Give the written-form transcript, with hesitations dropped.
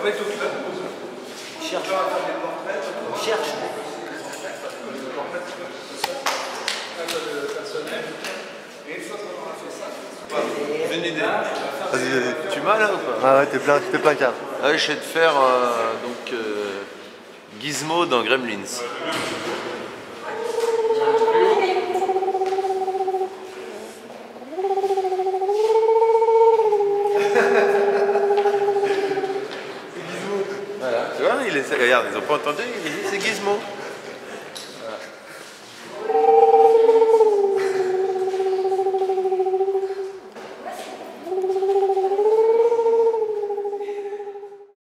va être au club. On cherche. On cherche. Et une fois qu'on aura fait ça, J'ai une idée. Vas-y, Tu m'as là ou pas? ah ouais, t'es plein cadre. Ah, je vais te faire Gizmo dans Gremlins. Voilà. Tu vois, regarde, ils ont pas entendu, il dit c'est Gizmo. Voilà.